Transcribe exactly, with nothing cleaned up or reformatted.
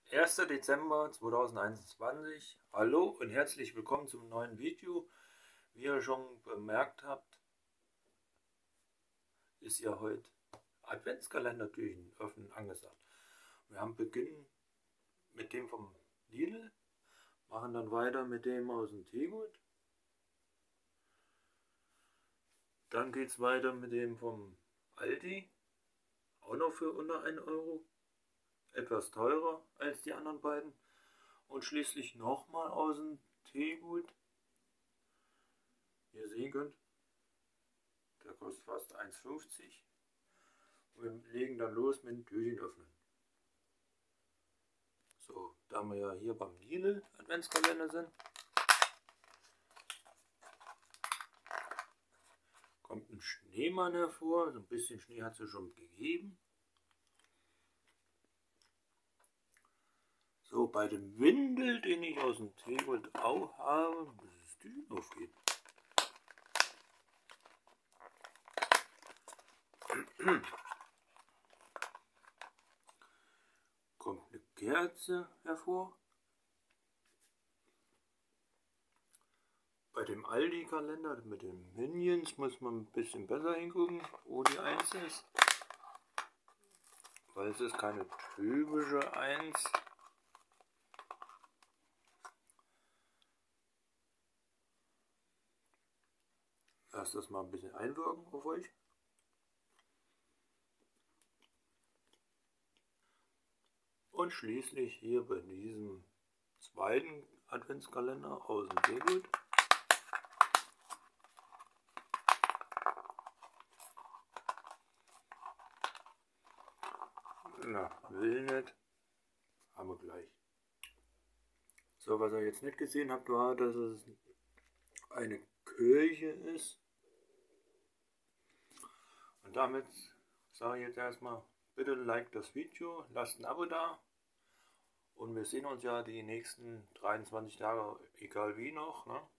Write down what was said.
erster Dezember zweitausendeinundzwanzig. Hallo und herzlich willkommen zum neuen Video. Wie ihr schon bemerkt habt, ist ja heute Adventskalender-Türchen öffnen angesagt. Wir haben beginnen mit dem vom Lidl, machen dann weiter mit dem aus dem Tegut. Dann geht es weiter mit dem vom Aldi, auch noch für unter einen Euro. Etwas teurer als die anderen beiden. Und schließlich nochmal aus dem Teegut. Wie ihr sehen könnt, der kostet fast eins fünfzig. Und wir legen dann los mit dem Türchen öffnen. So, da wir ja hier beim Lidl Adventskalender sind, kommt ein Schneemann hervor. So ein bisschen Schnee hat es schon gegeben. So, bei dem Windel, den ich aus dem Tegut auch habe, muss das Türchen aufgehen. Kommt eine Kerze hervor. Bei dem Aldi-Kalender mit den Minions muss man ein bisschen besser hingucken, wo die eins ist. Weil es ist keine typische eins. Lasst das mal ein bisschen einwirken auf euch. Und schließlich hier bei diesem zweiten Adventskalender aus dem Tegut. Na, will nicht. Haben wir gleich. So, was ihr jetzt nicht gesehen habt, war, dass es eine Kirche ist. Und damit sage ich jetzt erstmal, bitte like das Video, lasst ein Abo da. Und wir sehen uns ja die nächsten dreiundzwanzig Tage, egal wie noch, ne?